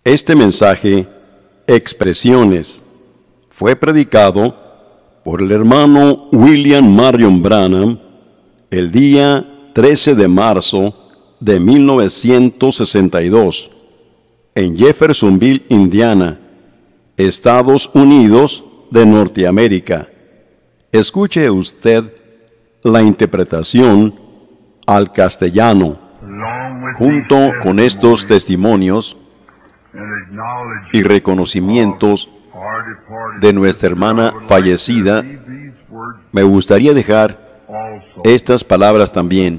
Este mensaje, Expresiones, fue predicado por el hermano William Marion Branham el día 13 de marzo de 1962 en Jeffersonville, Indiana, Estados Unidos de Norteamérica. Escuche usted la interpretación al castellano. Junto con estos testimonios y reconocimientos de nuestra hermana fallecida, me gustaría dejar estas palabras también.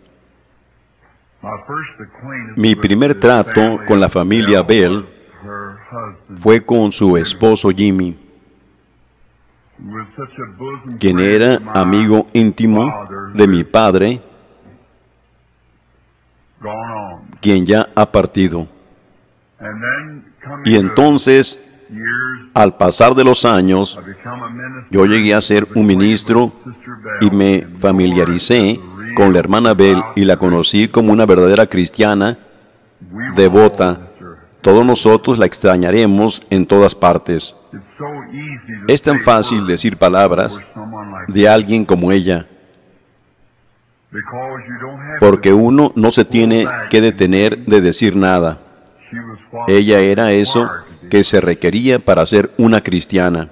Mi primer trato con la familia Bell fue con su esposo Jimmy, quien era amigo íntimo de mi padre, quien ya ha partido. Y entonces, al pasar de los años, yo llegué a ser un ministro y me familiaricé con la hermana Bell y la conocí como una verdadera cristiana devota. Todos nosotros la extrañaremos en todas partes. Es tan fácil decir palabras de alguien como ella, porque uno no se tiene que detener de decir nada. Ella era eso que se requería para ser una cristiana.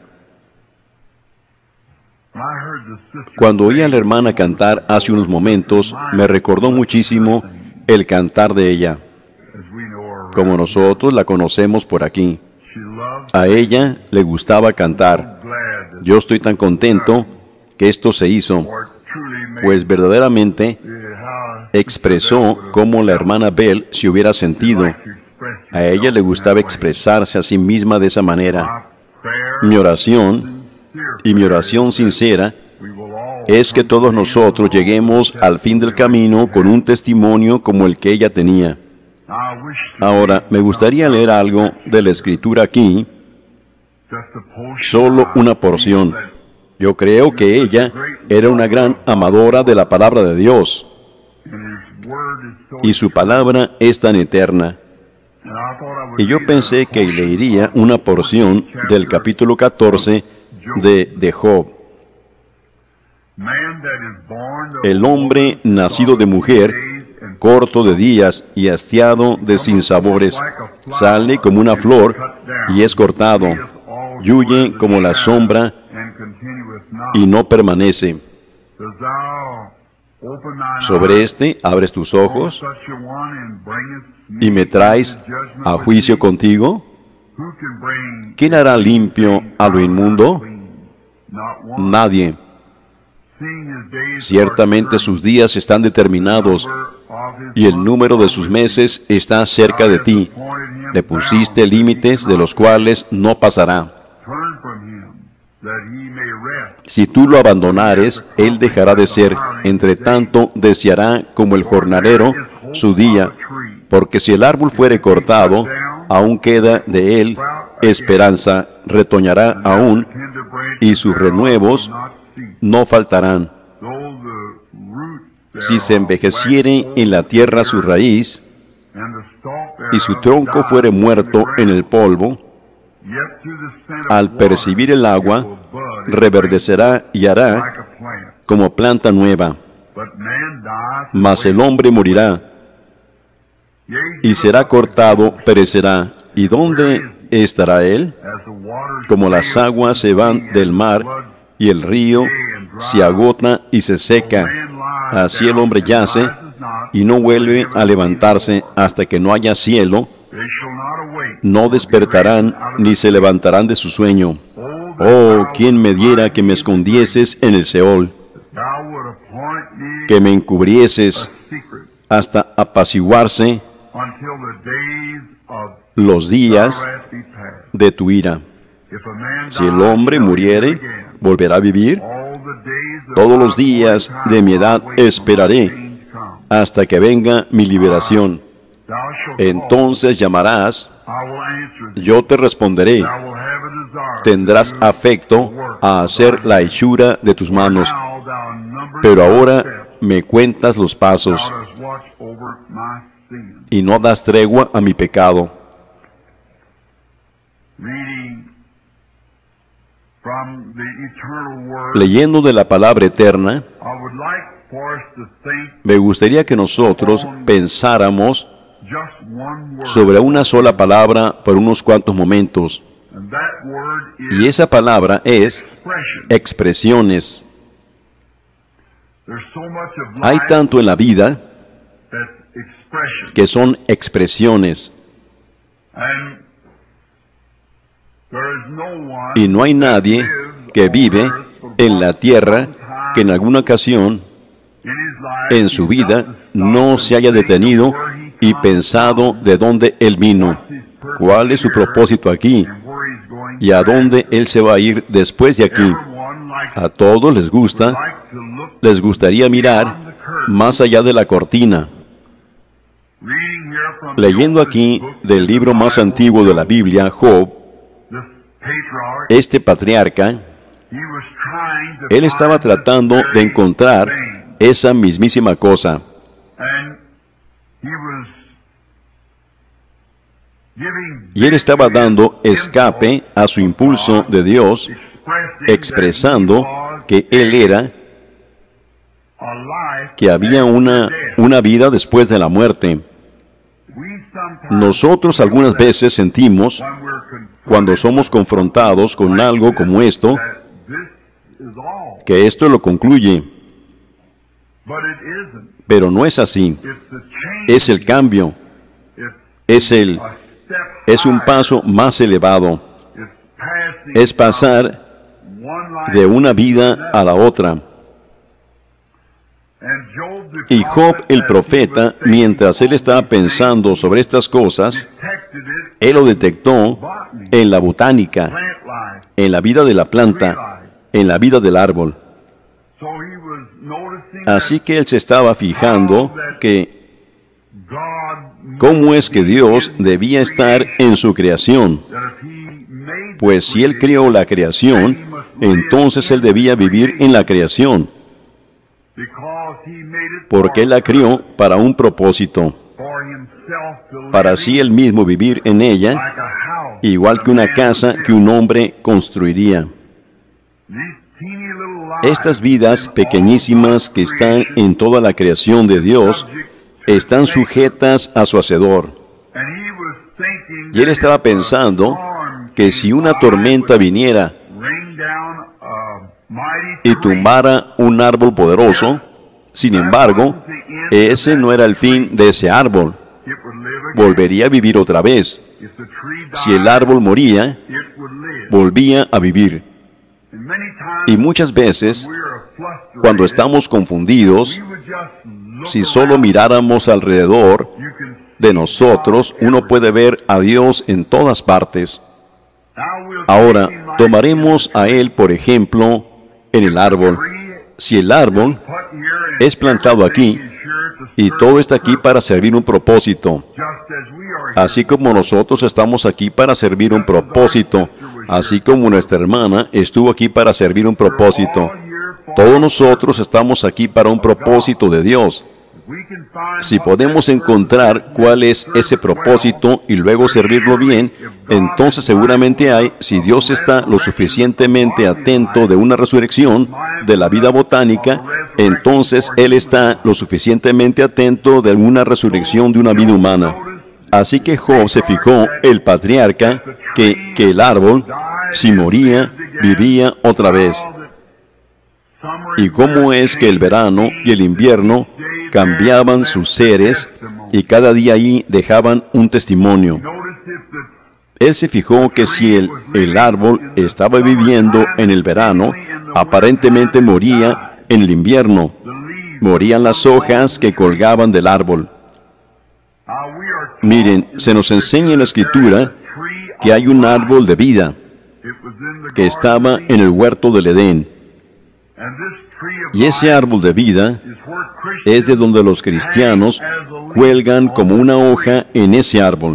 Cuando oí a la hermana cantar hace unos momentos, me recordó muchísimo el cantar de ella, como nosotros la conocemos por aquí. A ella le gustaba cantar. Yo estoy tan contento que esto se hizo, pues verdaderamente expresó cómo la hermana Bell se hubiera sentido. A ella le gustaba expresarse a sí misma de esa manera. Mi oración, y mi oración sincera, es que todos nosotros lleguemos al fin del camino con un testimonio como el que ella tenía. Ahora, me gustaría leer algo de la Escritura aquí, solo una porción. Yo creo que ella era una gran amadora de la palabra de Dios, y su palabra es tan eterna. Y yo pensé que leería una porción del capítulo 14 de Job. El hombre nacido de mujer, corto de días y hastiado de sinsabores, sale como una flor y es cortado, y huye como la sombra y no permanece. Sobre este abres tus ojos y me traes a juicio contigo. ¿Quién hará limpio a lo inmundo? Nadie. Ciertamente sus días están determinados y el número de sus meses está cerca de ti. Le pusiste límites de los cuales no pasará. Si tú lo abandonares, él dejará de ser. Entre tanto, deseará como el jornalero su día, porque si el árbol fuere cortado, aún queda de él esperanza, retoñará aún, y sus renuevos no faltarán. Si se envejeciere en la tierra su raíz, y su tronco fuere muerto en el polvo, al percibir el agua, reverdecerá y hará como planta nueva. Mas el hombre morirá, y será cortado, perecerá. ¿Y dónde estará él? Como las aguas se van del mar, y el río se agota y se seca. Así el hombre yace, y no vuelve a levantarse hasta que no haya cielo. No despertarán, ni se levantarán de su sueño. Oh, ¿quién me diera que me escondieses en el Seol? Que me encubrieses hasta apaciguarse los días de tu ira. Si el hombre muriere, volverá a vivir. Todos los días de mi edad esperaré hasta que venga mi liberación. Entonces llamarás, yo te responderé. Tendrás afecto a hacer la hechura de tus manos. Pero ahora me cuentas los pasos y no das tregua a mi pecado. leyendo de la palabra eterna, me gustaría que nosotros pensáramos sobre una sola palabra por unos cuantos momentos. Y esa palabra es expresiones. Hay tanto en la vida que son expresiones. Y no hay nadie que vive en la tierra que en alguna ocasión en su vida no se haya detenido y pensado de dónde él vino, cuál es su propósito aquí y a dónde él se va a ir después de aquí. A todos les gustaría mirar más allá de la cortina. Leyendo aquí del libro más antiguo de la Biblia, Job, este patriarca, él estaba tratando de encontrar esa mismísima cosa. Y él estaba dando escape a su impulso de Dios, expresando que él era, que había una vida después de la muerte. Nosotros algunas veces sentimos, cuando somos confrontados con algo como esto, que esto lo concluye. Pero no es así. Es el cambio. Es un paso más elevado. Es pasar de una vida a la otra. Y Job, el profeta, mientras él estaba pensando sobre estas cosas, él lo detectó en la botánica, en la vida de la planta, en la vida del árbol. Así que él se estaba fijando que cómo es que Dios debía estar en su creación. Pues si él creó la creación, entonces él debía vivir en la creación. Porque él la crió para un propósito, para así él mismo vivir en ella, igual que una casa que un hombre construiría. Estas vidas pequeñísimas que están en toda la creación de Dios están sujetas a su Hacedor. Y él estaba pensando que si una tormenta viniera y tumbara un árbol poderoso, sin embargo, ese no era el fin de ese árbol. Volvería a vivir otra vez. Si el árbol moría, volvía a vivir. Y muchas veces, cuando estamos confundidos, si solo miráramos alrededor de nosotros, uno puede ver a Dios en todas partes. Ahora, tomaremos a Él, por ejemplo, en el árbol. Si el árbol es plantado aquí, y todo está aquí para servir un propósito, así como nosotros estamos aquí para servir un propósito, así como nuestra hermana estuvo aquí para servir un propósito, todos nosotros estamos aquí para un propósito de Dios. Si podemos encontrar cuál es ese propósito y luego servirlo bien, entonces seguramente hay, si Dios está lo suficientemente atento de una resurrección de la vida botánica, entonces Él está lo suficientemente atento de una resurrección de una vida humana. Así que Job se fijó, el patriarca, que el árbol, si moría, vivía otra vez. Y cómo es que el verano y el invierno cambiaban sus seres y cada día ahí dejaban un testimonio. Él se fijó que si el árbol estaba viviendo en el verano, aparentemente moría en el invierno. Morían las hojas que colgaban del árbol. Miren, se nos enseña en la Escritura que hay un árbol de vida que estaba en el huerto del Edén. Y ese árbol de vida es de donde los cristianos cuelgan como una hoja en ese árbol.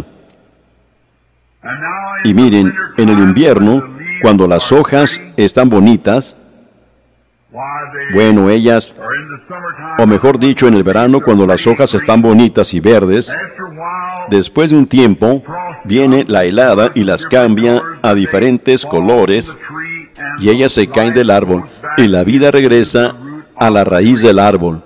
Y miren, en el invierno, cuando las hojas están bonitas, bueno, ellas, o mejor dicho, en el verano, cuando las hojas están bonitas y verdes, después de un tiempo, viene la helada y las cambia a diferentes colores y ellas se caen del árbol, y la vida regresa a la raíz del árbol.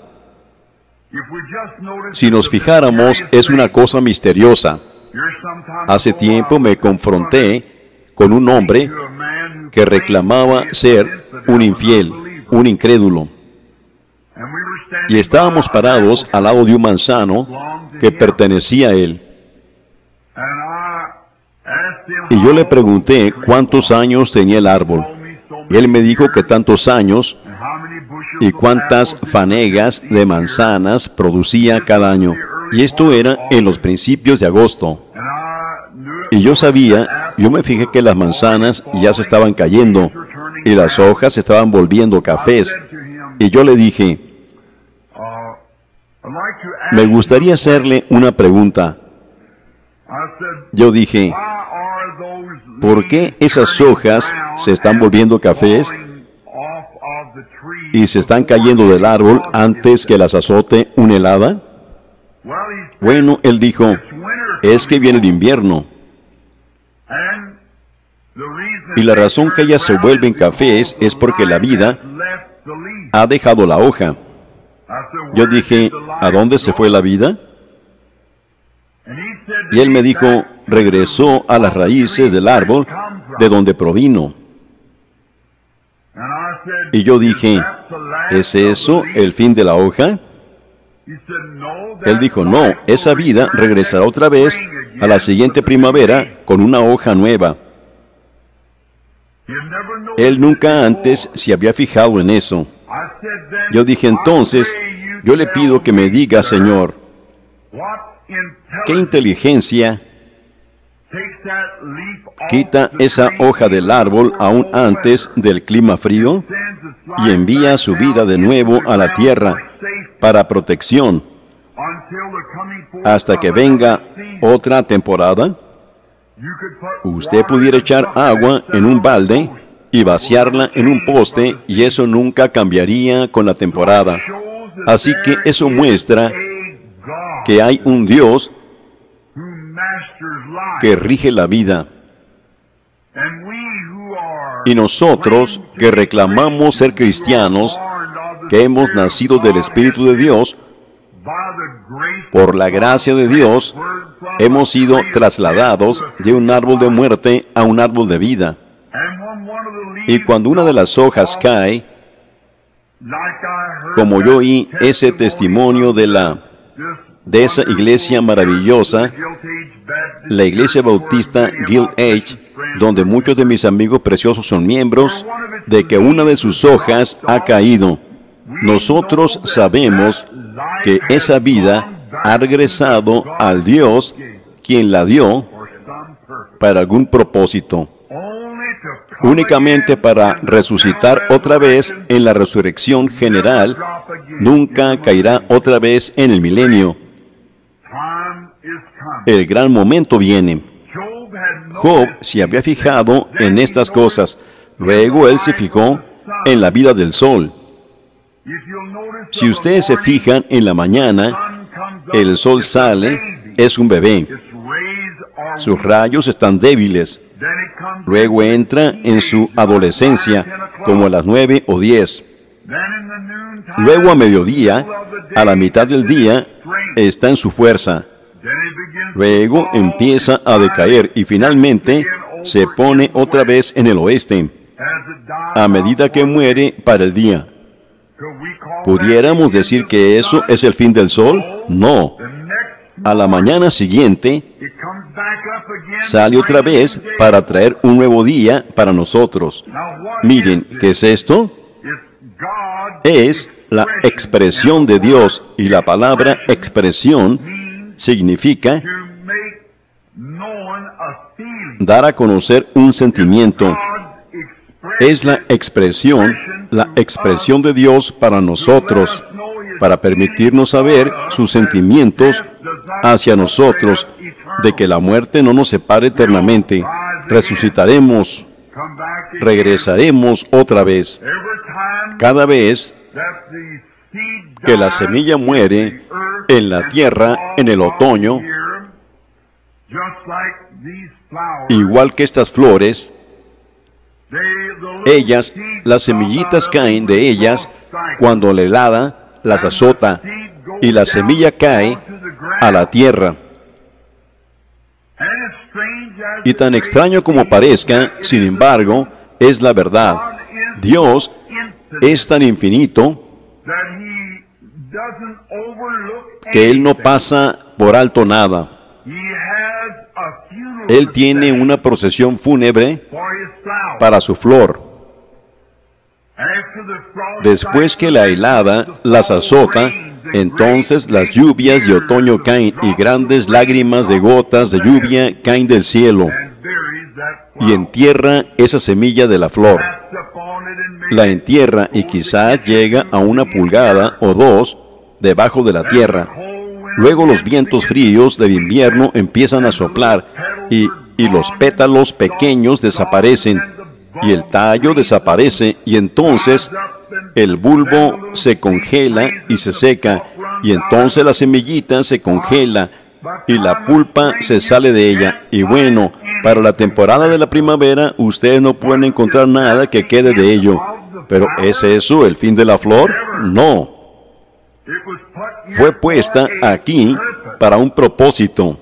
Si nos fijáramos, es una cosa misteriosa. Hace tiempo me confronté con un hombre que reclamaba ser un infiel, un incrédulo. Y estábamos parados al lado de un manzano que pertenecía a él. Y yo le pregunté cuántos años tenía el árbol. Y él me dijo que tantos años y cuántas fanegas de manzanas producía cada año. Y esto era en los principios de agosto. Y yo sabía, yo me fijé que las manzanas ya se estaban cayendo y las hojas se estaban volviendo cafés. Y yo le dije, me gustaría hacerle una pregunta. Yo dije, ¿por qué esas hojas se están volviendo cafés y se están cayendo del árbol antes que las azote una helada? Bueno, él dijo, es que viene el invierno. Y la razón que ellas se vuelven cafés es porque la vida ha dejado la hoja. Yo dije, ¿a dónde se fue la vida? Y él me dijo, regresó a las raíces del árbol de donde provino. Y yo dije, ¿es eso el fin de la hoja? Él dijo, no, esa vida regresará otra vez a la siguiente primavera con una hoja nueva. Él nunca antes se había fijado en eso. Yo dije, entonces, yo le pido que me diga, Señor, ¿qué inteligencia quita esa hoja del árbol aún antes del clima frío y envía su vida de nuevo a la tierra para protección hasta que venga otra temporada? Usted pudiera echar agua en un balde y vaciarla en un poste y eso nunca cambiaría con la temporada. Así que eso muestra que hay un Dios que rige la vida. Y nosotros que reclamamos ser cristianos, que hemos nacido del Espíritu de Dios, por la gracia de Dios, hemos sido trasladados de un árbol de muerte a un árbol de vida. Y cuando una de las hojas cae, como yo oí ese testimonio de esa iglesia maravillosa, la iglesia bautista Guild Age, donde muchos de mis amigos preciosos son miembros, de que una de sus hojas ha caído. Nosotros sabemos que esa vida ha regresado al Dios quien la dio para algún propósito, únicamente para resucitar otra vez en la resurrección general. Nunca caerá otra vez en el milenio. El gran momento viene. Job se había fijado en estas cosas. Luego él se fijó en la vida del sol. Si ustedes se fijan en la mañana, el sol sale, es un bebé. Sus rayos están débiles. Luego entra en su adolescencia, como a las 9 o 10. Luego a mediodía, a la mitad del día, está en su fuerza. Luego empieza a decaer y finalmente se pone otra vez en el oeste, a medida que muere para el día. ¿Pudiéramos decir que eso es el fin del sol? No. A la mañana siguiente, sale otra vez para traer un nuevo día para nosotros. Miren, ¿qué es esto? Es la expresión de Dios, y la palabra expresión significa dar a conocer un sentimiento. Es la expresión de Dios para nosotros, para permitirnos saber sus sentimientos hacia nosotros, de que la muerte no nos separe eternamente. Resucitaremos, regresaremos otra vez. Cada vez que la semilla muere en la tierra en el otoño, igual que estas flores, Ellas, las semillitas caen de ellas cuando la helada las azota y la semilla cae a la tierra. Y tan extraño como parezca, sin embargo, es la verdad. Dios es tan infinito que Él no pasa por alto nada. Él tiene una procesión fúnebre para su flor. Después que la helada las azota, entonces las lluvias de otoño caen y grandes lágrimas de gotas de lluvia caen del cielo y entierra esa semilla de la flor. La entierra y quizás llega a 1 pulgada o 2 debajo de la tierra. Luego los vientos fríos del invierno empiezan a soplar y los pétalos pequeños desaparecen y el tallo desaparece y entonces el bulbo se congela y se seca y entonces la semillita se congela y la pulpa se sale de ella. Y bueno, para la temporada de la primavera ustedes no pueden encontrar nada que quede de ello. ¿Pero es eso el fin de la flor? No. Fue puesta aquí para un propósito.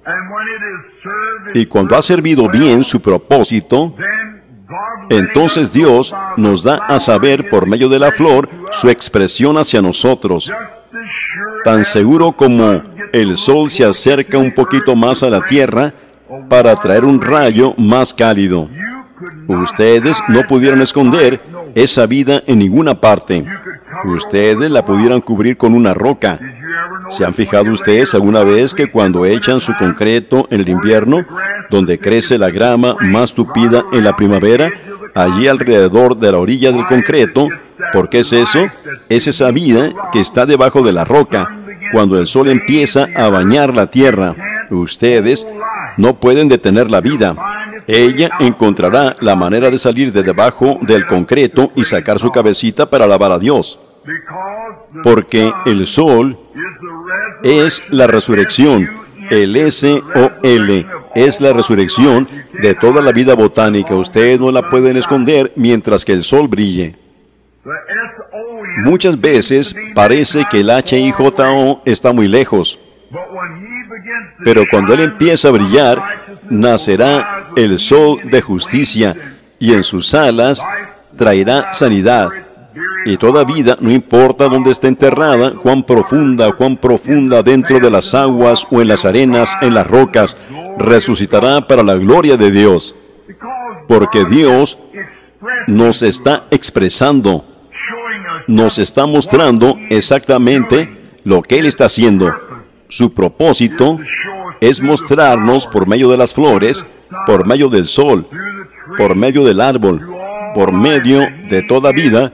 Y cuando ha servido bien su propósito, entonces Dios nos da a saber por medio de la flor su expresión hacia nosotros. Tan seguro como el sol se acerca un poquito más a la tierra para traer un rayo más cálido. Ustedes no pudieron esconder esa vida en ninguna parte. Ustedes la pudieran cubrir con una roca. ¿Se han fijado ustedes alguna vez que cuando echan su concreto en el invierno, donde crece la grama más tupida en la primavera, allí alrededor de la orilla del concreto, ¿por qué es eso? Es esa vida que está debajo de la roca, cuando el sol empieza a bañar la tierra. Ustedes no pueden detener la vida. Ella encontrará la manera de salir de debajo del concreto y sacar su cabecita para alabar a Dios. Porque el sol es la resurrección. El S-O-L es la resurrección de toda la vida botánica. Ustedes no la pueden esconder mientras que el sol brille. Muchas veces parece que el H-I-J-O está muy lejos. Pero cuando Él empieza a brillar, nacerá el sol de justicia y en sus alas traerá sanidad. Y toda vida, no importa dónde esté enterrada, cuán profunda dentro de las aguas o en las arenas, en las rocas, resucitará para la gloria de Dios. Porque Dios nos está expresando, nos está mostrando exactamente lo que Él está haciendo. Su propósito es mostrarnos por medio de las flores, por medio del sol, por medio del árbol, por medio de toda vida,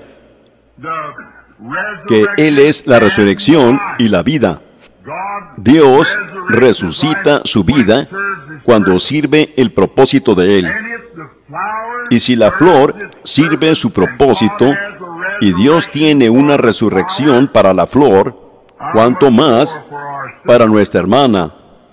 que Él es la resurrección y la vida. Dios resucita su vida cuando sirve el propósito de Él. Y si la flor sirve su propósito y Dios tiene una resurrección para la flor, ¿cuánto más para nuestra hermana,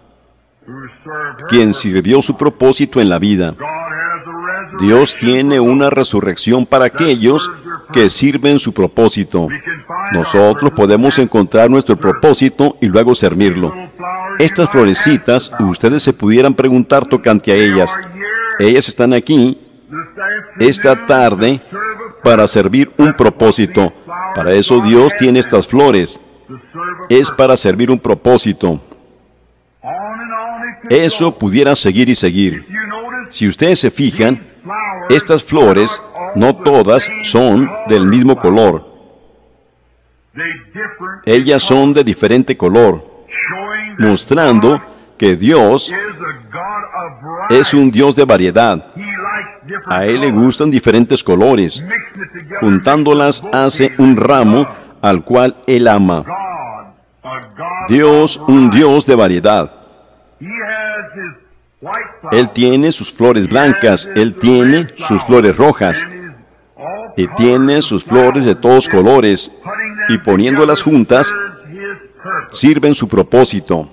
quien sirvió su propósito en la vida? Dios tiene una resurrección para aquellos que sirven su propósito. Nosotros podemos encontrar nuestro propósito y luego servirlo. Estas florecitas, ustedes se pudieran preguntar tocante a ellas. Ellas están aquí esta tarde para servir un propósito. Para eso Dios tiene estas flores. Es para servir un propósito. Eso pudiera seguir y seguir. Si ustedes se fijan, estas flores, no todas son del mismo color. Ellas son de diferente color, mostrando que Dios es un Dios de variedad. A Él le gustan diferentes colores. Juntándolas hace un ramo al cual Él ama. Dios, un Dios de variedad. Él tiene sus flores blancas, Él tiene sus flores rojas, y tiene sus flores de todos colores, y poniéndolas juntas, sirven su propósito.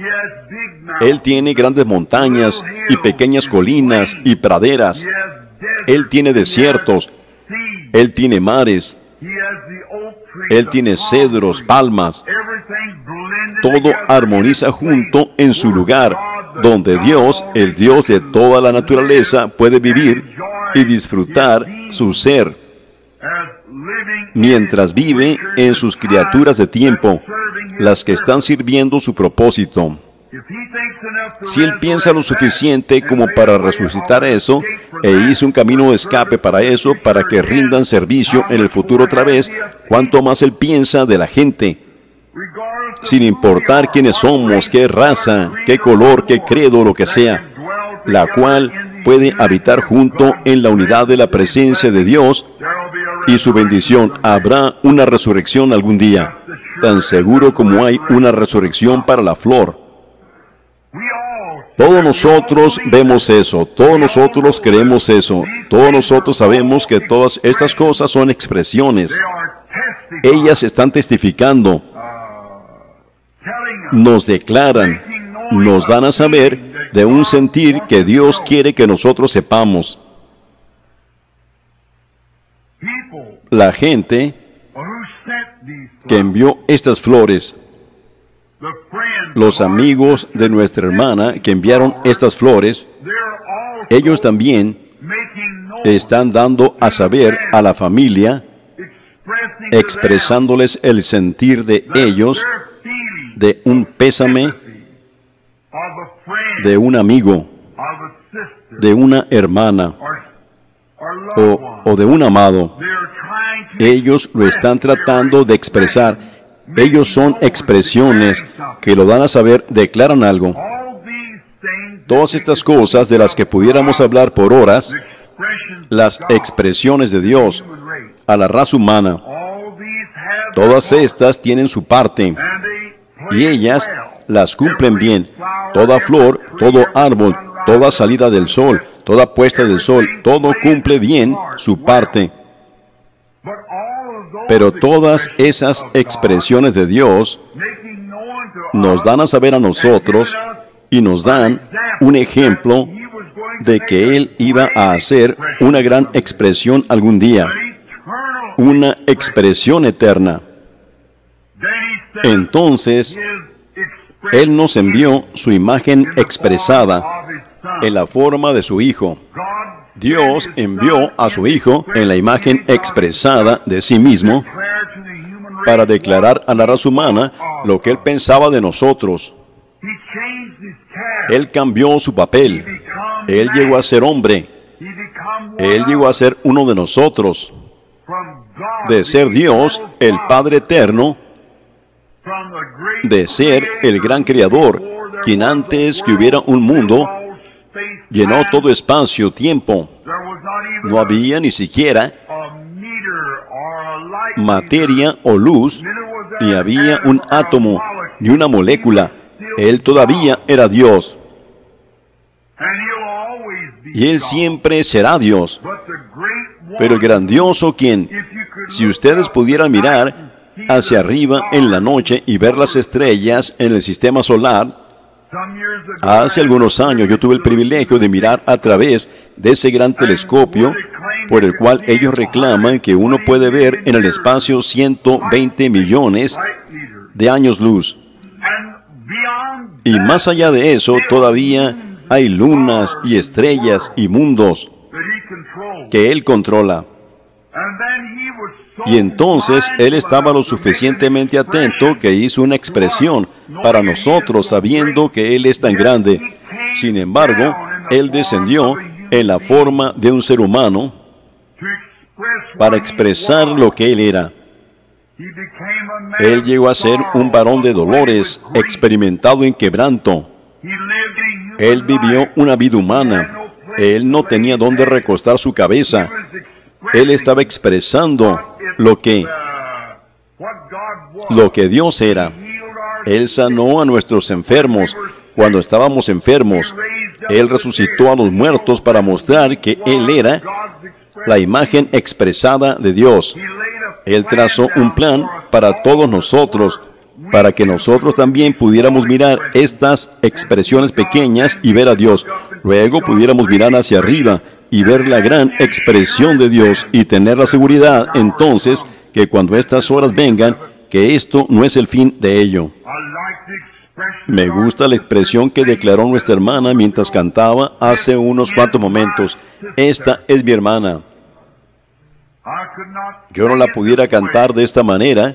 Él tiene grandes montañas, y pequeñas colinas, y praderas. Él tiene desiertos, Él tiene mares, Él tiene cedros, palmas. Todo armoniza junto en su lugar, donde Dios, el Dios de toda la naturaleza, puede vivir y disfrutar su ser, mientras vive en sus criaturas de tiempo, las que están sirviendo su propósito. Si Él piensa lo suficiente como para resucitar eso, e hizo un camino de escape para eso, para que rindan servicio en el futuro otra vez, ¿cuánto más Él piensa de la gente? Sin importar quiénes somos, qué raza, qué color, qué credo, lo que sea, la cual puede habitar junto en la unidad de la presencia de Dios y su bendición. Habrá una resurrección algún día, tan seguro como hay una resurrección para la flor. Todos nosotros vemos eso, todos nosotros creemos eso, todos nosotros sabemos que todas estas cosas son expresiones. Ellas están testificando, nos declaran, nos dan a saber de un sentir que Dios quiere que nosotros sepamos. La gente que envió estas flores, los amigos de nuestra hermana que enviaron estas flores, ellos también están dando a saber a la familia, expresándoles el sentir de ellos, de un pésame, de un amigo, de una hermana o de un amado. Ellos lo están tratando de expresar. Ellos son expresiones que lo dan a saber, declaran algo. Todas estas cosas de las que pudiéramos hablar por horas, las expresiones de Dios a la raza humana, todas estas tienen su parte y ellas las cumplen bien. Toda flor, todo árbol, toda salida del sol, toda puesta del sol, todo cumple bien su parte. Pero todas esas expresiones de Dios nos dan a saber a nosotros y nos dan un ejemplo de que Él iba a hacer una gran expresión algún día, una expresión eterna. Entonces, Él nos envió su imagen expresada en la forma de su Hijo. Dios envió a su Hijo en la imagen expresada de sí mismo para declarar a la raza humana lo que Él pensaba de nosotros. Él cambió su papel. Él llegó a ser hombre. Él llegó a ser uno de nosotros. De ser Dios, el Padre eterno, de ser el gran Creador, quien antes que hubiera un mundo, llenó todo espacio, tiempo. No había ni siquiera materia o luz, ni había un átomo, ni una molécula. Él todavía era Dios. Y Él siempre será Dios. Pero el grandioso quien, si ustedes pudieran mirar hacia arriba en la noche y ver las estrellas en el sistema solar, hace algunos años yo tuve el privilegio de mirar a través de ese gran telescopio por el cual ellos reclaman que uno puede ver en el espacio 120 millones de años luz. Y más allá de eso, todavía hay lunas y estrellas y mundos que Él controla. Y entonces Él estaba lo suficientemente atento que hizo una expresión para nosotros, sabiendo que Él es tan grande. Sin embargo, Él descendió en la forma de un ser humano para expresar lo que Él era. Él llegó a ser un varón de dolores, experimentado en quebranto. Él vivió una vida humana. Él no tenía dónde recostar su cabeza. Él estaba expresando lo que Dios era. Él sanó a nuestros enfermos cuando estábamos enfermos. Él resucitó a los muertos para mostrar que Él era la imagen expresada de Dios. Él trazó un plan para todos nosotros, para que nosotros también pudiéramos mirar estas expresiones pequeñas y ver a Dios. Luego pudiéramos mirar hacia arriba y ver la gran expresión de Dios y tener la seguridad entonces que cuando estas horas vengan, que esto no es el fin de ello. Me gusta la expresión que declaró nuestra hermana mientras cantaba hace unos cuantos momentos. Esta es mi hermana. Yo no la pudiera cantar de esta manera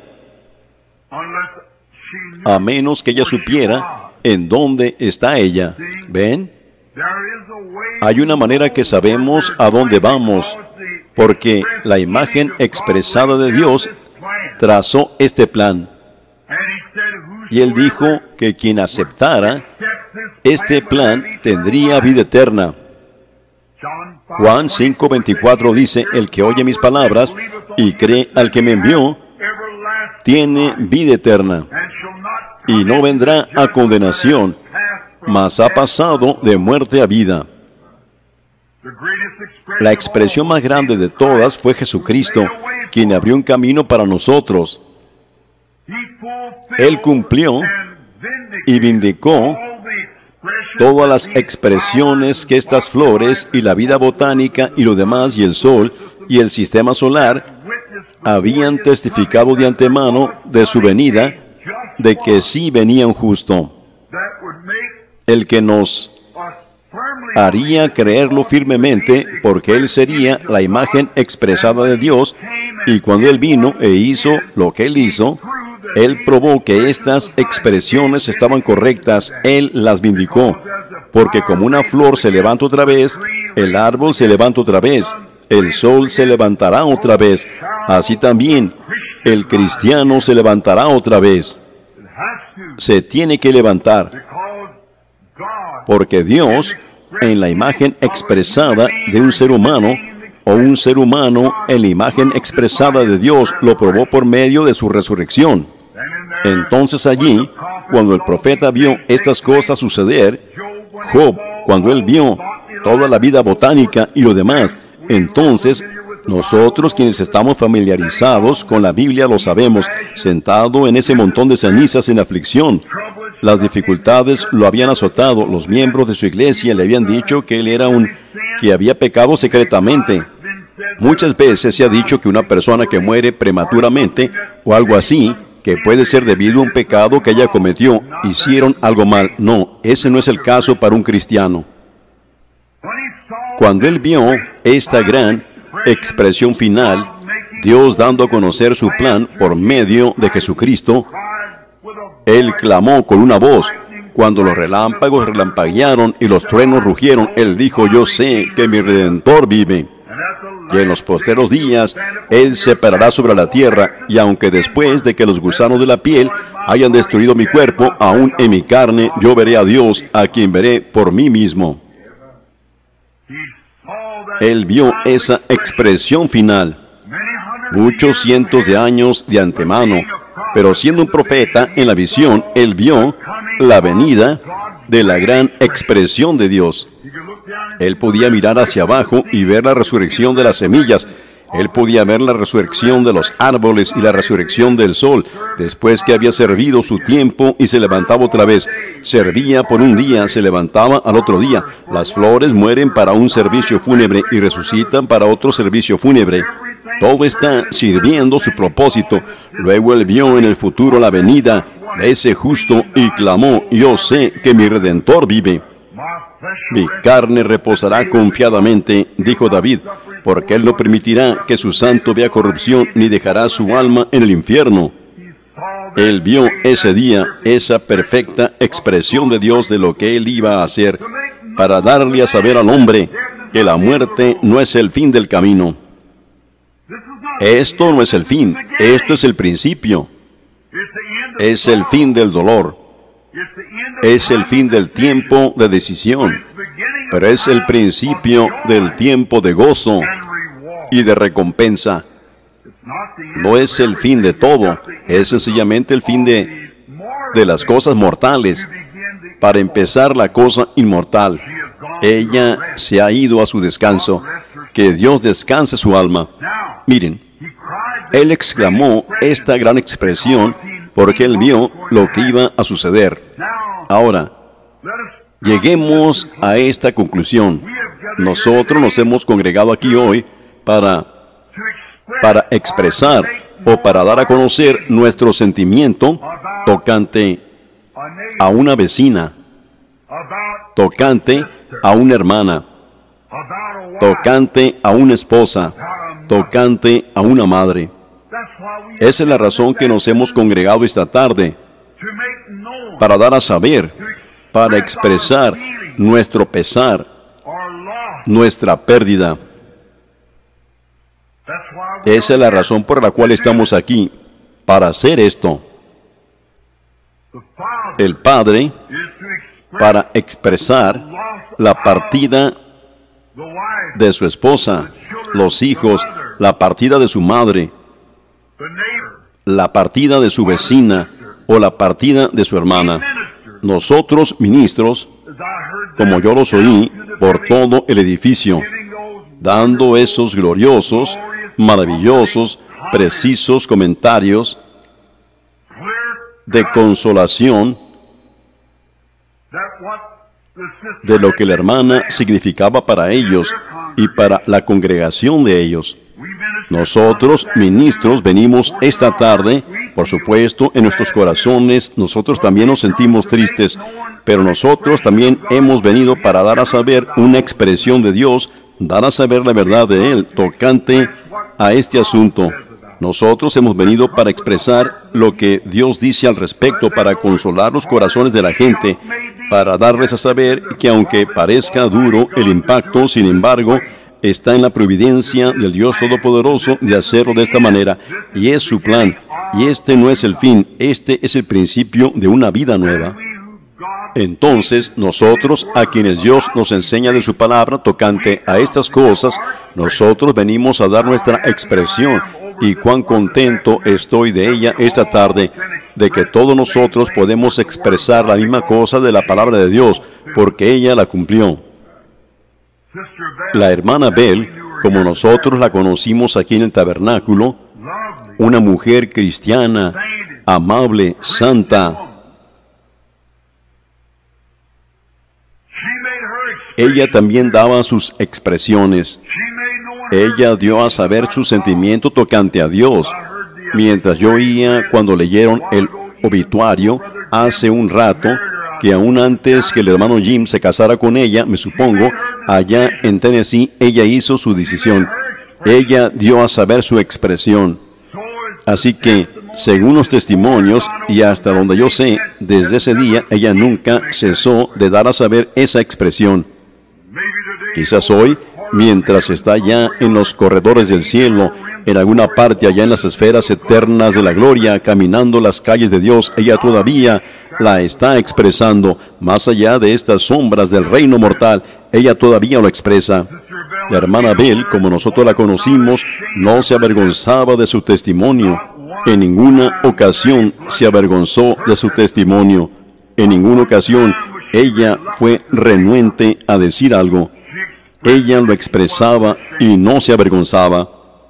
a menos que ella supiera en dónde está ella. ¿Ven? Hay una manera que sabemos a dónde vamos, porque la imagen expresada de Dios trazó este plan. Y Él dijo que quien aceptara este plan tendría vida eterna. Juan 5:24 dice, el que oye mis palabras y cree al que me envió, tiene vida eterna, y no vendrá a condenación, mas ha pasado de muerte a vida. La expresión más grande de todas fue Jesucristo, quien abrió un camino para nosotros. Él cumplió y vindicó todas las expresiones que estas flores y la vida botánica y lo demás y el sol y el sistema solar habían testificado de antemano de su venida, de que sí venía un justo, el que nos haría creerlo firmemente, porque Él sería la imagen expresada de Dios, y cuando Él vino e hizo lo que Él hizo, Él probó que estas expresiones estaban correctas. Él las vindicó, porque como una flor se levanta otra vez, el árbol se levanta otra vez, el sol se levantará otra vez, así también el cristiano se levantará otra vez. Se tiene que levantar, porque Dios, en la imagen expresada de un ser humano, o un ser humano en la imagen expresada de Dios, lo probó por medio de su resurrección. Entonces allí, cuando el profeta vio estas cosas suceder, Job, cuando él vio toda la vida botánica y lo demás, entonces nosotros quienes estamos familiarizados con la Biblia lo sabemos, sentado en ese montón de cenizas en aflicción. Las dificultades lo habían azotado, los miembros de su iglesia le habían dicho que él era que había pecado secretamente. Muchas veces se ha dicho que una persona que muere prematuramente o algo así, que puede ser debido a un pecado que ella cometió, hicieron algo mal. No, ese no es el caso para un cristiano. Cuando él vio esta gran expresión final, Dios dando a conocer su plan por medio de Jesucristo, él clamó con una voz. Cuando los relámpagos relampaguearon y los truenos rugieron, él dijo, yo sé que mi Redentor vive. Y en los posteros días, Él se parará sobre la tierra, y aunque después de que los gusanos de la piel hayan destruido mi cuerpo, aún en mi carne yo veré a Dios, a quien veré por mí mismo. Él vio esa expresión final, muchos cientos de años de antemano, pero siendo un profeta en la visión, Él vio la venida de la gran expresión de Dios. Él podía mirar hacia abajo y ver la resurrección de las semillas. Él podía ver la resurrección de los árboles y la resurrección del sol, después que había servido su tiempo y se levantaba otra vez. Servía por un día, se levantaba al otro día. Las flores mueren para un servicio fúnebre y resucitan para otro servicio fúnebre. Todo está sirviendo su propósito. Luego Él vio en el futuro la venida de ese justo y clamó, yo sé que mi Redentor vive. Mi carne reposará confiadamente, dijo David, porque Él no permitirá que su santo vea corrupción, ni dejará su alma en el infierno. Él vio ese día, esa perfecta expresión de Dios de lo que Él iba a hacer, para darle a saber al hombre que la muerte no es el fin del camino. Esto no es el fin, esto es el principio. Es el fin del dolor. Es el fin del tiempo de decisión, pero es el principio del tiempo de gozo y de recompensa. No es el fin de todo, es sencillamente el fin de las cosas mortales, para empezar la cosa inmortal. Ella se ha ido a su descanso. Que Dios descanse su alma. Miren, Él exclamó esta gran expresión porque Él vio lo que iba a suceder. Ahora, lleguemos a esta conclusión. Nosotros nos hemos congregado aquí hoy para expresar o para dar a conocer nuestro sentimiento tocante a una vecina, tocante a una hermana, tocante a una esposa, tocante a una madre. Esa es la razón que nos hemos congregado esta tarde, para dar a saber, para expresar nuestro pesar, nuestra pérdida. Esa es la razón por la cual estamos aquí, para hacer esto. El Padre, para expresar la partida de su esposa, los hijos, la partida de su madre, la partida de su vecina o la partida de su hermana. Nosotros, ministros, como yo los oí por todo el edificio, dando esos gloriosos, maravillosos, precisos comentarios de consolación de lo que la hermana significaba para ellos y para la congregación de ellos. Nosotros, ministros, venimos esta tarde, por supuesto, en nuestros corazones, nosotros también nos sentimos tristes, pero nosotros también hemos venido para dar a saber una expresión de Dios, dar a saber la verdad de Él, tocante a este asunto. Nosotros hemos venido para expresar lo que Dios dice al respecto, para consolar los corazones de la gente, para darles a saber que aunque parezca duro el impacto, sin embargo, está en la providencia del Dios Todopoderoso de hacerlo de esta manera, y es su plan, y este no es el fin, este es el principio de una vida nueva. Entonces, nosotros, a quienes Dios nos enseña de su palabra tocante a estas cosas, nosotros venimos a dar nuestra expresión, y cuán contento estoy de ella esta tarde, de que todos nosotros podemos expresar la misma cosa de la palabra de Dios, porque ella la cumplió. La hermana Bell, como nosotros la conocimos aquí en el tabernáculo, una mujer cristiana, amable, santa. Ella también daba sus expresiones. Ella dio a saber su sentimiento tocante a Dios. Mientras yo oía cuando leyeron el obituario hace un rato, que aún antes que el hermano Jim se casara con ella, me supongo, allá en Tennessee, ella hizo su decisión. Ella dio a saber su expresión. Así que, según los testimonios, y hasta donde yo sé, desde ese día, ella nunca cesó de dar a saber esa expresión. Quizás hoy, mientras está ya en los corredores del cielo, en alguna parte allá en las esferas eternas de la gloria, caminando las calles de Dios, ella todavía la está expresando, más allá de estas sombras del reino mortal, ella todavía lo expresa. La hermana Bell, como nosotros la conocimos, no se avergonzaba de su testimonio. En ninguna ocasión se avergonzó de su testimonio. En ninguna ocasión ella fue renuente a decir algo. Ella lo expresaba y no se avergonzaba.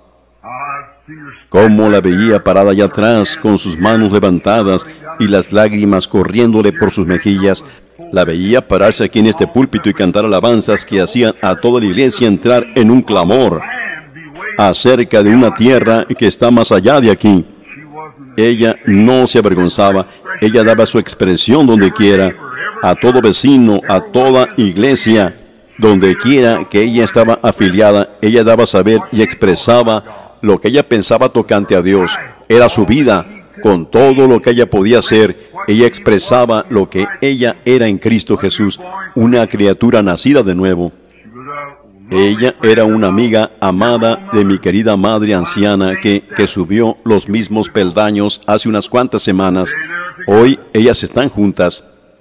Cómo la veía parada allá atrás, con sus manos levantadas y las lágrimas corriéndole por sus mejillas. La veía pararse aquí en este púlpito y cantar alabanzas que hacían a toda la iglesia entrar en un clamor acerca de una tierra que está más allá de aquí. Ella no se avergonzaba, ella daba su expresión donde quiera, a todo vecino, a toda iglesia, donde quiera que ella estaba afiliada, ella daba a saber y expresaba lo que ella pensaba tocante a Dios. Era su vida, con todo lo que ella podía hacer. Ella expresaba lo que ella era en Cristo Jesús, una criatura nacida de nuevo. Ella era una amiga amada de mi querida madre anciana que subió los mismos peldaños hace unas cuantas semanas. Hoy ellas están juntas.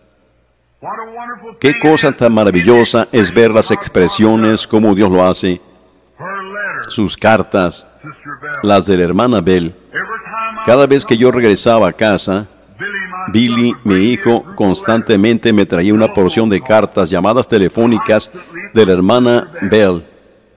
Qué cosa tan maravillosa es ver las expresiones como Dios lo hace. Sus cartas, las de la hermana Bell. Cada vez que yo regresaba a casa, Billy, mi hijo, constantemente me traía una porción de cartas, llamadas telefónicas de la hermana Bell.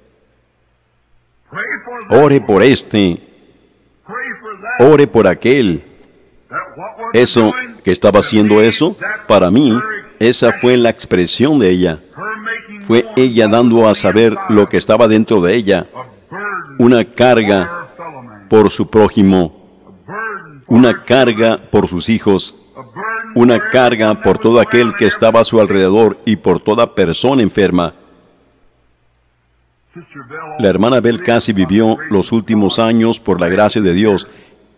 Ore por este, ore por aquel. Eso, que estaba haciendo eso, para mí, esa fue la expresión de ella. Fue ella dando a saber lo que estaba dentro de ella, una carga por su prójimo, una carga por sus hijos, una carga por todo aquel que estaba a su alrededor y por toda persona enferma. La hermana Bell casi vivió los últimos años por la gracia de Dios.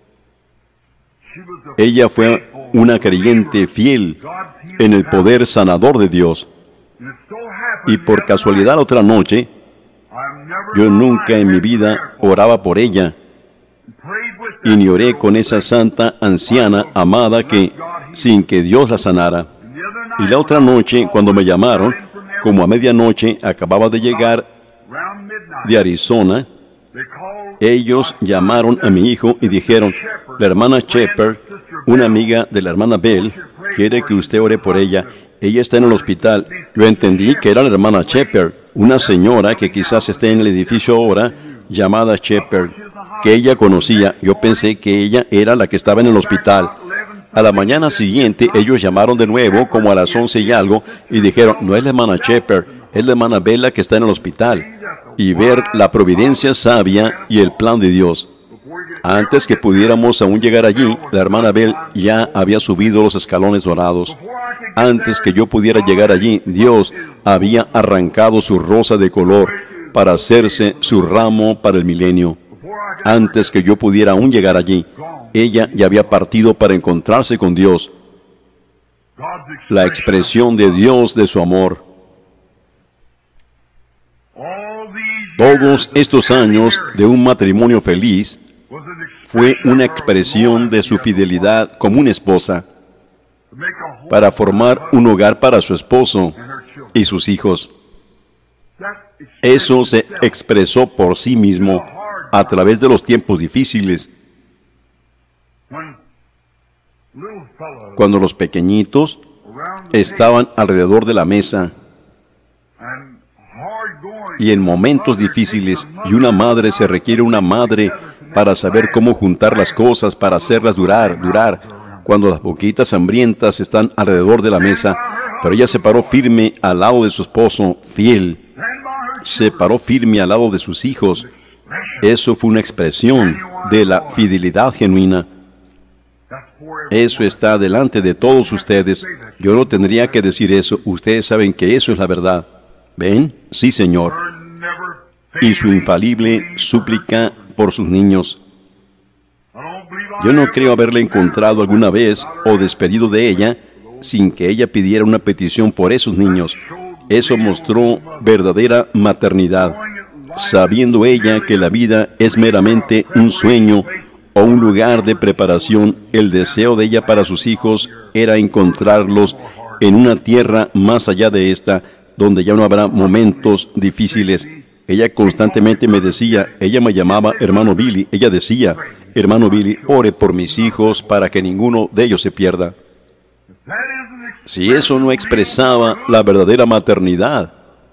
Ella fue una creyente fiel en el poder sanador de Dios. Y por casualidad otra noche, yo nunca en mi vida oraba por ella, y ni oré con esa santa anciana amada que, sin que Dios la sanara. Y la otra noche, cuando me llamaron, como a medianoche, acababa de llegar de Arizona, ellos llamaron a mi hijo y dijeron, la hermana Shepard, una amiga de la hermana Bell, quiere que usted ore por ella. Ella está en el hospital. Yo entendí que era la hermana Shepard, una señora que quizás esté en el edificio ahora, llamada Shepard, que ella conocía. Yo pensé que ella era la que estaba en el hospital. A la mañana siguiente, ellos llamaron de nuevo, como a las 11 y algo, y dijeron, no es la hermana Shepard, es la hermana Bella que está en el hospital. Y ver la providencia sabia y el plan de Dios. Antes que pudiéramos aún llegar allí, la hermana Bell ya había subido los escalones dorados. Antes que yo pudiera llegar allí, Dios había arrancado su rosa de color para hacerse su ramo para el milenio. Antes que yo pudiera aún llegar allí, ella ya había partido para encontrarse con Dios. La expresión de Dios de su amor. Todos estos años de un matrimonio feliz fue una expresión de su fidelidad como una esposa para formar un hogar para su esposo y sus hijos. Eso se expresó por sí mismo a través de los tiempos difíciles. Cuando los pequeñitos estaban alrededor de la mesa y en momentos difíciles, y una madre se requiere una madre para saber cómo juntar las cosas, para hacerlas durar. Cuando las boquitas hambrientas están alrededor de la mesa, pero ella se paró firme al lado de su esposo, fiel. Se paró firme al lado de sus hijos. Eso fue una expresión de la fidelidad genuina. Eso está delante de todos ustedes. Yo no tendría que decir eso. Ustedes saben que eso es la verdad. ¿Ven? Sí, Señor. Y su infalible súplica por sus niños. Yo no creo haberla encontrado alguna vez o despedido de ella sin que ella pidiera una petición por esos niños. Eso mostró verdadera maternidad, sabiendo ella que la vida es meramente un sueño o un lugar de preparación. El deseo de ella para sus hijos era encontrarlos en una tierra más allá de esta, donde ya no habrá momentos difíciles. Ella constantemente me decía, ella me llamaba hermano Billy, ella decía, hermano Billy, ore por mis hijos para que ninguno de ellos se pierda. Si eso no expresaba la verdadera maternidad,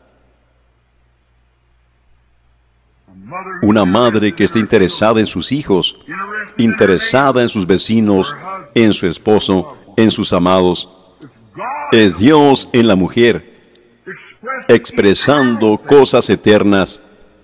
una madre que esté interesada en sus hijos, interesada en sus vecinos, en su esposo, en sus amados, es Dios en la mujer, expresando cosas eternas.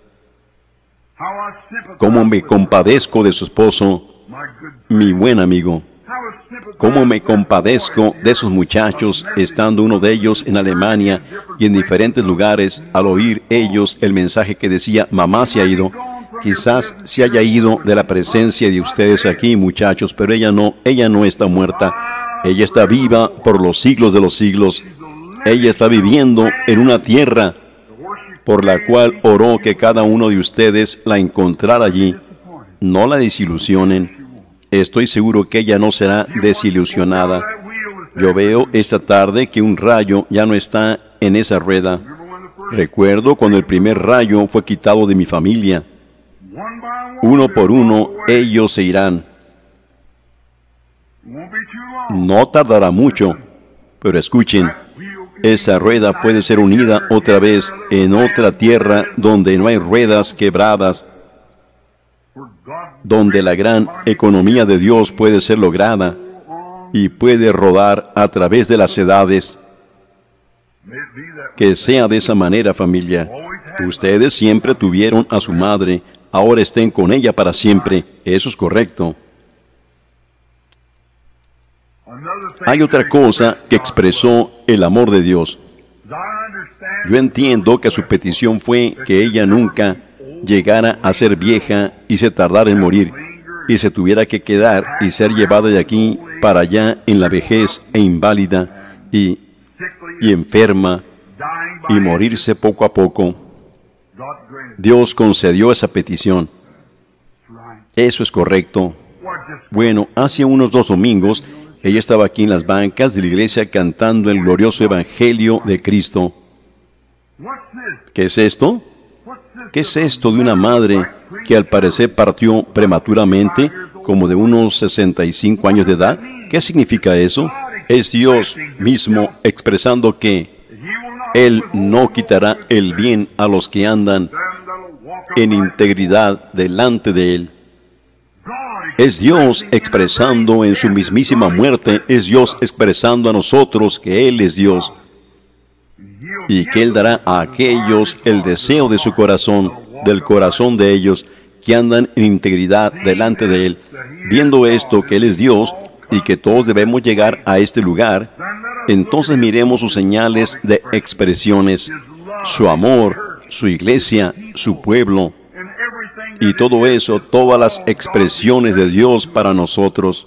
Cómo me compadezco de su esposo, mi buen amigo. Cómo me compadezco de esos muchachos, estando uno de ellos en Alemania y en diferentes lugares, al oír ellos el mensaje que decía, mamá se ha ido. Quizás se haya ido de la presencia de ustedes aquí, muchachos, pero ella no está muerta. Ella está viva por los siglos de los siglos. Ella está viviendo en una tierra por la cual oró que cada uno de ustedes la encontrara allí. No la desilusionen. Estoy seguro que ella no será desilusionada. Yo veo esta tarde que un rayo ya no está en esa rueda. Recuerdo cuando el primer rayo fue quitado de mi familia. Uno por uno, ellos se irán. No tardará mucho, pero escuchen, esa rueda puede ser unida otra vez en otra tierra donde no hay ruedas quebradas, donde la gran economía de Dios puede ser lograda y puede rodar a través de las edades. Que sea de esa manera, familia. Ustedes siempre tuvieron a su madre, ahora estén con ella para siempre. Eso es correcto. Hay otra cosa que expresó el amor de Dios. Yo entiendo que su petición fue que ella nunca llegara a ser vieja y se tardara en morir, y se tuviera que quedar y ser llevada de aquí para allá en la vejez e inválida y enferma y morirse poco a poco. Dios concedió esa petición. Eso es correcto. Bueno, hace unos 2 domingos, ella estaba aquí en las bancas de la iglesia cantando el glorioso Evangelio de Cristo. ¿Qué es esto? ¿Qué es esto de una madre que al parecer partió prematuramente, como de unos 65 años de edad? ¿Qué significa eso? Es Dios mismo expresando que Él no quitará el bien a los que andan en integridad delante de Él. Es Dios expresando en su mismísima muerte, es Dios expresando a nosotros que Él es Dios y que Él dará a aquellos el deseo de su corazón, del corazón de ellos que andan en integridad delante de Él. Viendo esto, que Él es Dios y que todos debemos llegar a este lugar, entonces miremos sus señales de expresiones, su amor, su iglesia, su pueblo, y todo eso, todas las expresiones de Dios para nosotros.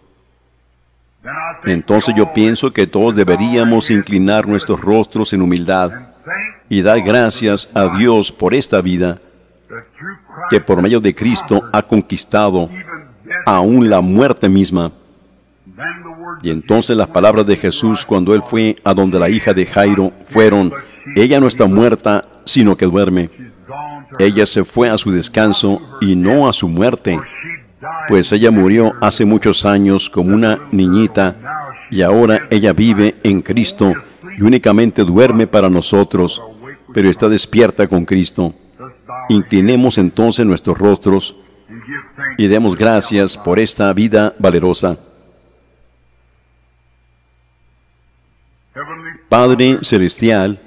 Entonces yo pienso que todos deberíamos inclinar nuestros rostros en humildad y dar gracias a Dios por esta vida que por medio de Cristo ha conquistado aún la muerte misma. Y entonces las palabras de Jesús cuando Él fue a donde la hija de Jairo fueron: ella no está muerta, sino que duerme. Ella se fue a su descanso y no a su muerte, pues ella murió hace muchos años como una niñita y ahora ella vive en Cristo y únicamente duerme para nosotros, pero está despierta con Cristo. Inclinemos entonces nuestros rostros y demos gracias por esta vida valerosa. Padre Celestial,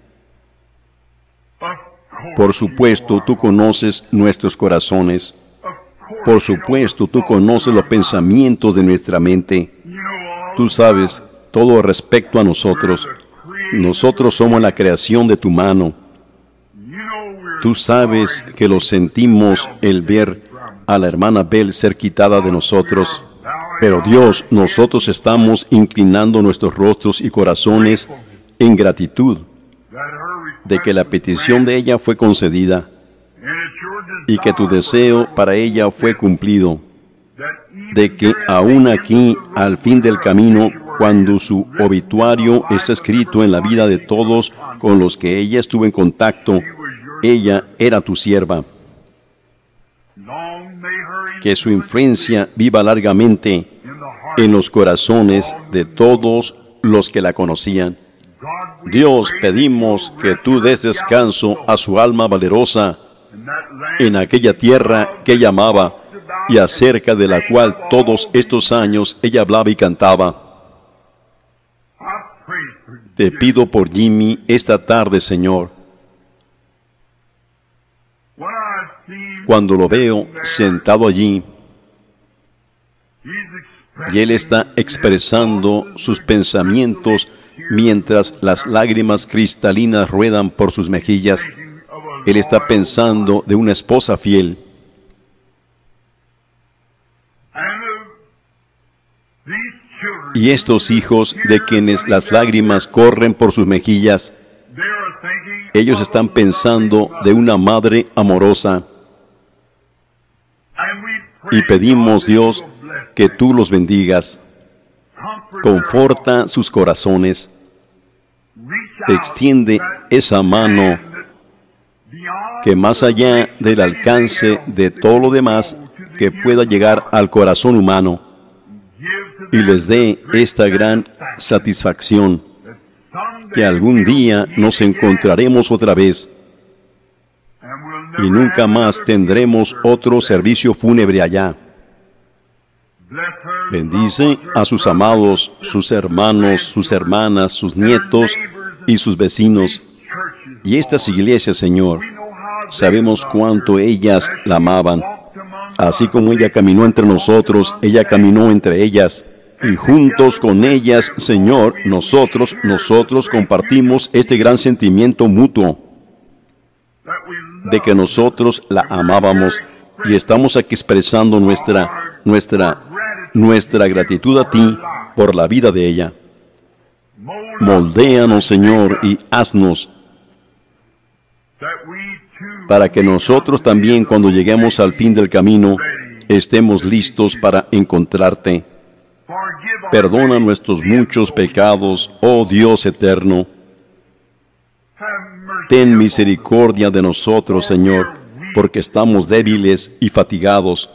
por supuesto, tú conoces nuestros corazones. Por supuesto, tú conoces los pensamientos de nuestra mente. Tú sabes todo respecto a nosotros. Nosotros somos la creación de tu mano. Tú sabes que lo sentimos el ver a la hermana Bell ser quitada de nosotros. Pero Dios, nosotros estamos inclinando nuestros rostros y corazones en gratitud de que la petición de ella fue concedida y que tu deseo para ella fue cumplido, de que aún aquí, al fin del camino, cuando su obituario está escrito en la vida de todos con los que ella estuvo en contacto, ella era tu sierva. Que su influencia viva largamente en los corazones de todos los que la conocían. Dios, pedimos que tú des descanso a su alma valerosa en aquella tierra que ella amaba y acerca de la cual todos estos años ella hablaba y cantaba. Te pido por Jimmy esta tarde, Señor. Cuando lo veo sentado allí y él está expresando sus pensamientos mientras las lágrimas cristalinas ruedan por sus mejillas, él está pensando de una esposa fiel. Y estos hijos de quienes las lágrimas corren por sus mejillas, ellos están pensando de una madre amorosa. Y pedimos, Dios, que tú los bendigas. Conforta sus corazones. Extiende esa mano que más allá del alcance de todo lo demás, que pueda llegar al corazón humano y les dé esta gran satisfacción, que algún día nos encontraremos otra vez y nunca más tendremos otro servicio fúnebre allá. Bendice a sus amados, sus hermanos, sus hermanas, sus nietos y sus vecinos. Y estas iglesias, Señor, sabemos cuánto ellas la amaban. Así como ella caminó entre nosotros, ella caminó entre ellas. Y juntos con ellas, Señor, nosotros compartimos este gran sentimiento mutuo de que nosotros la amábamos y estamos aquí expresando nuestra gratitud a ti por la vida de ella. Moldéanos, Señor, y haznos para que nosotros también, cuando lleguemos al fin del camino, estemos listos para encontrarte. Perdona nuestros muchos pecados, oh Dios eterno. Ten misericordia de nosotros, Señor, porque estamos débiles y fatigados.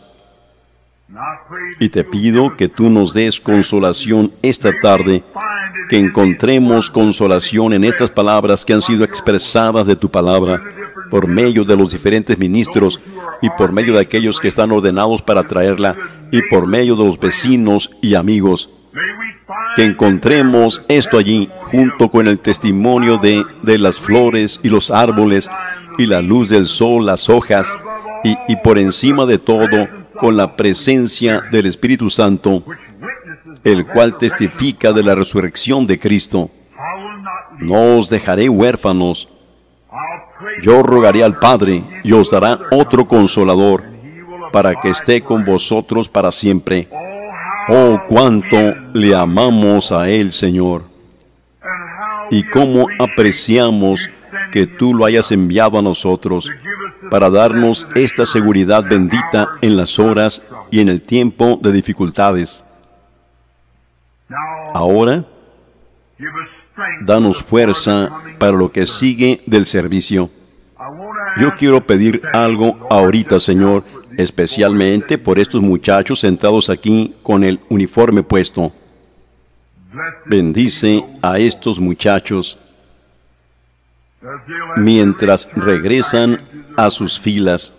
Y te pido que tú nos des consolación esta tarde, que encontremos consolación en estas palabras que han sido expresadas de tu palabra, por medio de los diferentes ministros y por medio de aquellos que están ordenados para traerla y por medio de los vecinos y amigos. Que encontremos esto allí, junto con el testimonio de las flores y los árboles y la luz del sol, las hojas, y por encima de todo, con la presencia del Espíritu Santo, el cual testifica de la resurrección de Cristo. No os dejaré huérfanos. Yo rogaré al Padre y os dará otro consolador, para que esté con vosotros para siempre. Oh, cuánto le amamos a Él, Señor. Y cómo apreciamos que tú lo hayas enviado a nosotros para darnos esta seguridad bendita en las horas y en el tiempo de dificultades. Ahora, danos fuerza para lo que sigue del servicio. Yo quiero pedir algo ahorita, Señor, especialmente por estos muchachos sentados aquí con el uniforme puesto. Bendice a estos muchachos mientras regresan a sus filas.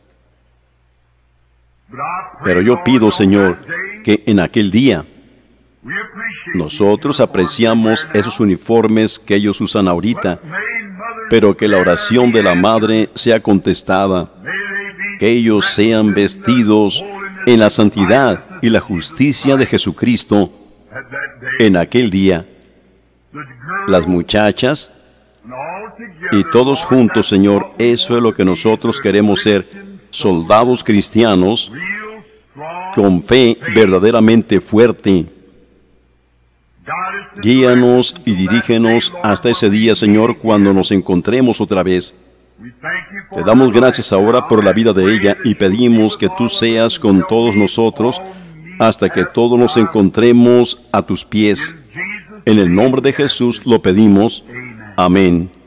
Pero yo pido, Señor, que en aquel día nosotros apreciamos esos uniformes que ellos usan ahorita, pero que la oración de la Madre sea contestada, que ellos sean vestidos en la santidad y la justicia de Jesucristo en aquel día. Las muchachas y todos juntos, Señor, eso es lo que nosotros queremos ser, soldados cristianos con fe verdaderamente fuerte. Guíanos y dirígenos hasta ese día, Señor, cuando nos encontremos otra vez. Te damos gracias ahora por la vida de ella y pedimos que tú seas con todos nosotros hasta que todos nos encontremos a tus pies. En el nombre de Jesús lo pedimos. Amén.